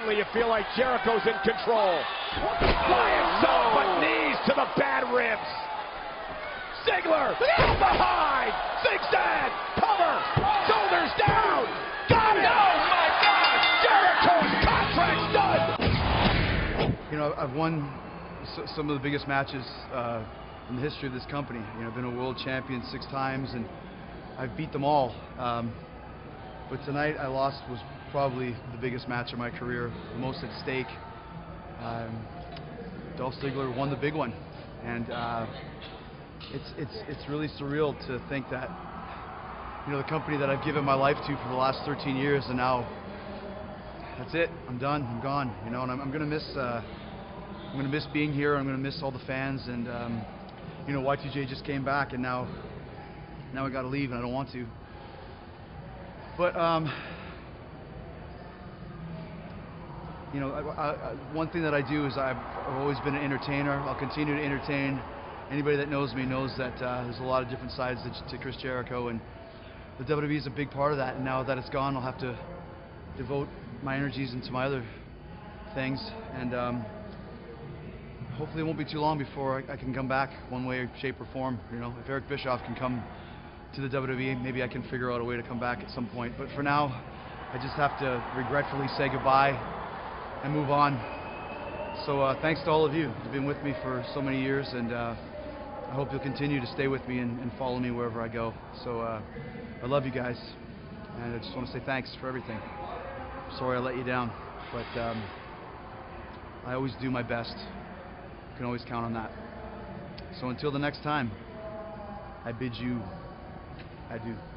suddenly you feel like Jericho's in control. Flying sub, but knees to the bad ribs. Ziggler, from behind, zigzag, cover, shoulders down, got it! Oh my God, Jericho's contract's done! You know, I've won some of the biggest matches in the history of this company. You know, I've been a world champion 6 times, and I've beat them all. But tonight I lost was probably the biggest match of my career, the most at stake. Dolph Ziggler won the big one, and it's really surreal to think that, you know, the company that I've given my life to for the last 13 years, and now that's it. I'm done. I'm gone. You know, and I'm gonna miss being here. I'm gonna miss all the fans, and you know, Y2J just came back, and now I got to leave, and I don't want to. But you know, one thing that I do is I've always been an entertainer. I'll continue to entertain. Anybody that knows me knows that there's a lot of different sides to Chris Jericho, and the WWE is a big part of that. And now that it's gone, I'll have to devote my energies into my other things, and hopefully it won't be too long before I can come back one way, shape, or form. You know, if Eric Bischoff can come to the WWE, maybe I can figure out a way to come back at some point. But for now, I just have to regretfully say goodbye and move on. So thanks to all of you who've been with me for so many years, and I hope you'll continue to stay with me and follow me wherever I go. So I love you guys, and I just want to say thanks for everything. Sorry I let you down, but I always do my best. You can always count on that. So until the next time, I bid you adieu.